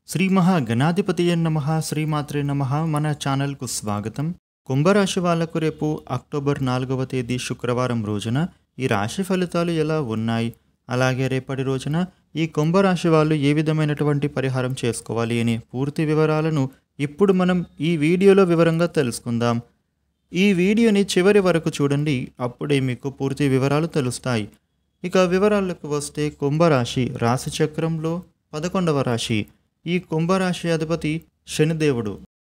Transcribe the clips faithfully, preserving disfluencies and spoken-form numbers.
శ్రీ మహాగణాధిపతియే నమః శ్రీమాత్రే నమః మన ఛానల్కు స్వాగతం. కుంభరాశి వాళ్లకు రేపు అక్టోబర్ నాలుగవ తేదీ శుక్రవారం రోజున ఈ రాశి ఫలితాలు ఎలా ఉన్నాయి, అలాగే రేపటి రోజున ఈ కుంభరాశి వాళ్ళు ఏ విధమైనటువంటి పరిహారం చేసుకోవాలి అనే పూర్తి వివరాలను ఇప్పుడు మనం ఈ వీడియోలో వివరంగా తెలుసుకుందాం. ఈ వీడియోని చివరి వరకు చూడండి, అప్పుడే మీకు పూర్తి వివరాలు తెలుస్తాయి. ఇక వివరాలకు వస్తే కుంభరాశి రాశి చక్రంలో పదకొండవ రాశి. ఈ కుంభరాశి అధిపతి శనిదేవుడు.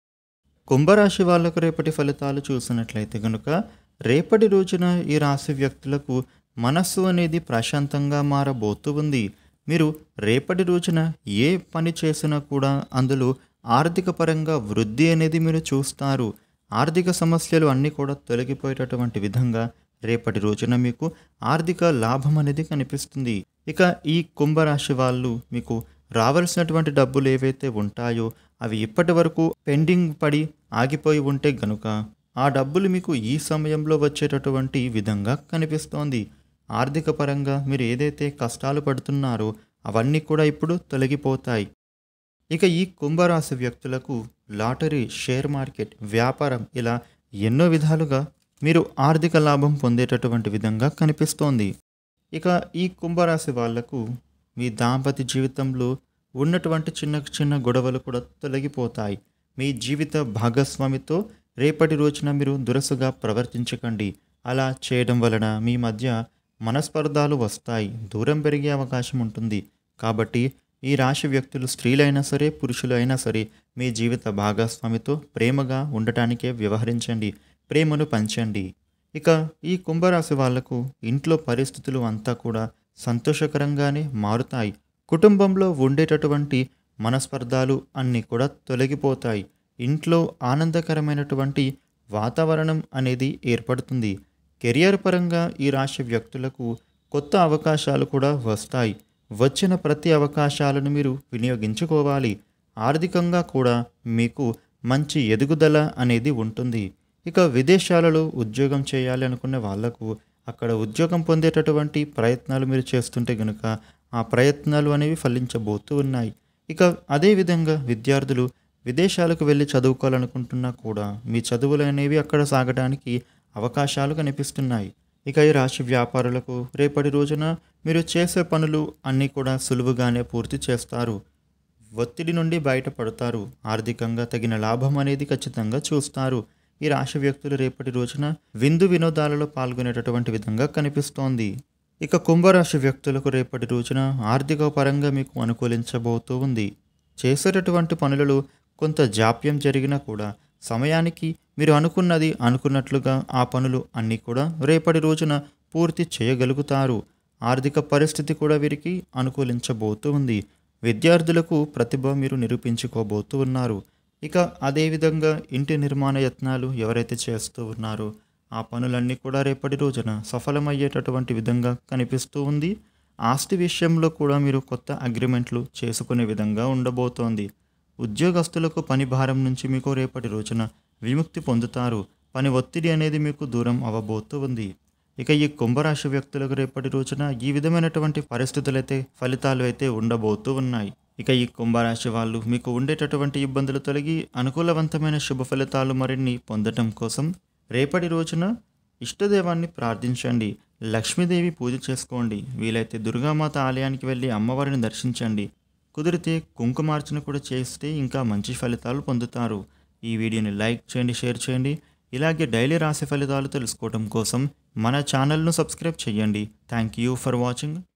కుంభరాశి వాళ్ళకు రేపటి ఫలితాలు చూసినట్లయితే కనుక రేపటి రోజున ఈ రాశి వ్యక్తులకు మనస్సు అనేది ప్రశాంతంగా మారబోతూ ఉంది. మీరు రేపటి రోజున ఏ పని చేసినా కూడా అందులో ఆర్థిక పరంగా వృద్ధి అనేది మీరు చూస్తారు. ఆర్థిక సమస్యలు అన్నీ కూడా తొలగిపోయేటటువంటి విధంగా రేపటి రోజున మీకు ఆర్థిక లాభం అనేది కనిపిస్తుంది. ఇక ఈ కుంభరాశి వాళ్ళు మీకు రావాల్సినటువంటి డబ్బులు ఏవైతే ఉంటాయో అవి ఇప్పటి వరకు పెండింగ్ పడి ఆగిపోయి ఉంటే గనుక ఆ డబ్బులు మీకు ఈ సమయంలో వచ్చేటటువంటి విధంగా కనిపిస్తోంది. ఆర్థిక పరంగా మీరు ఏదైతే కష్టాలు పడుతున్నారో అవన్నీ కూడా ఇప్పుడు తొలగిపోతాయి. ఇక ఈ కుంభరాశి వ్యక్తులకు లాటరీ, షేర్ మార్కెట్, వ్యాపారం ఇలా ఎన్నో విధాలుగా మీరు ఆర్థిక లాభం పొందేటటువంటి విధంగా కనిపిస్తోంది. ఇక ఈ కుంభరాశి వాళ్లకు మీ దాంపత్య జీవితంలో ఉన్నటువంటి చిన్న చిన్న గొడవలు కూడా తొలగిపోతాయి. మీ జీవిత భాగస్వామితో రేపటి రోజున మీరు దురసుగా ప్రవర్తించకండి. అలా చేయడం వలన మీ మధ్య మనస్పర్ధాలు వస్తాయి, దూరం పెరిగే అవకాశం ఉంటుంది. కాబట్టి ఈ రాశి వ్యక్తులు స్త్రీలైనా సరే పురుషులు అయినా సరే మీ జీవిత భాగస్వామితో ప్రేమగా ఉండటానికే వ్యవహరించండి, ప్రేమను పంచండి. ఇక ఈ కుంభరాశి వాళ్లకు ఇంట్లో పరిస్థితులు అంతా కూడా సంతోషకరంగానే మారుతాయి. కుటుంబంలో ఉండేటటువంటి మనస్పర్ధాలు అన్నీ కూడా తొలగిపోతాయి. ఇంట్లో ఆనందకరమైనటువంటి వాతావరణం అనేది ఏర్పడుతుంది. కెరియర్ పరంగా ఈ రాశి వ్యక్తులకు కొత్త అవకాశాలు కూడా వస్తాయి. వచ్చిన ప్రతి అవకాశాలను మీరు వినియోగించుకోవాలి. ఆర్థికంగా కూడా మీకు మంచి ఎదుగుదల అనేది ఉంటుంది. ఇక విదేశాలలో ఉద్యోగం చేయాలి అనుకునే వాళ్లకు అక్కడ ఉద్యోగం పొందేటటువంటి ప్రయత్నాలు మీరు చేస్తుంటే కనుక ఆ ప్రయత్నాలు అనేవి ఫలించబోతూ ఉన్నాయి. ఇక అదేవిధంగా విద్యార్థులు విదేశాలకు వెళ్ళి చదువుకోవాలనుకుంటున్నా కూడా మీ చదువులు అనేవి అక్కడ సాగడానికి అవకాశాలు కనిపిస్తున్నాయి. ఇక ఈ రాశి వ్యాపారులకు రేపటి రోజున మీరు చేసే పనులు అన్నీ కూడా సులువుగానే పూర్తి చేస్తారు. ఒత్తిడి నుండి బయటపడతారు. ఆర్థికంగా తగిన లాభం అనేది ఖచ్చితంగా చూస్తారు. ఈ రాశి వ్యక్తులు రేపటి రోజున విందు వినోదాలలో పాల్గొనేటటువంటి విధంగా కనిపిస్తోంది. ఇక కుంభరాశి వ్యక్తులకు రేపటి రోజున ఆర్థిక పరంగా మీకు అనుకూలించబోతూ ఉంది. చేసేటటువంటి పనులలో కొంత జాప్యం జరిగినా కూడా సమయానికి మీరు అనుకున్నది అనుకున్నట్లుగా ఆ పనులు అన్నీ కూడా రేపటి రోజున పూర్తి చేయగలుగుతారు. ఆర్థిక పరిస్థితి కూడా వీరికి అనుకూలించబోతూ ఉంది. విద్యార్థులకు ప్రతిభ మీరు నిరూపించుకోబోతూ ఉన్నారు. ఇక అదేవిధంగా ఇంటి నిర్మాణ యత్నాలు ఎవరైతే చేస్తూ ఉన్నారో ఆ పనులన్నీ కూడా రేపటి రోజున సఫలమయ్యేటటువంటి విధంగా కనిపిస్తూ ఉంది. ఆస్తి విషయంలో కూడా మీరు కొత్త అగ్రిమెంట్లు చేసుకునే విధంగా ఉండబోతోంది. ఉద్యోగస్తులకు పని భారం నుంచి మీకు రేపటి రోజున విముక్తి పొందుతారు. పని ఒత్తిడి అనేది మీకు దూరం అవ్వబోతూ ఉంది. ఇక ఈ కుంభరాశి వ్యక్తులకు రేపటి రోజున ఈ విధమైనటువంటి పరిస్థితులైతే ఫలితాలు అయితే ఉండబోతూ ఉన్నాయి. ఇక ఈ కుంభరాశి వాళ్ళు మీకు ఉండేటటువంటి ఇబ్బందులు తొలగి అనుకూలవంతమైన శుభ ఫలితాలు మరిన్ని పొందటం కోసం రేపటి రోజున ఇష్టదేవాన్ని ప్రార్థించండి. లక్ష్మీదేవి పూజ చేసుకోండి. వీలైతే దుర్గామాత ఆలయానికి వెళ్ళి అమ్మవారిని దర్శించండి. కుదిరితే కుంకుమార్చన కూడా చేస్తే ఇంకా మంచి ఫలితాలు పొందుతారు. ఈ వీడియోని లైక్ చేయండి, షేర్ చేయండి. ఇలాగే డైలీ రాశి ఫలితాలు తెలుసుకోవడం కోసం మన ఛానల్ను సబ్స్క్రైబ్ చేయండి. Thank you for watching.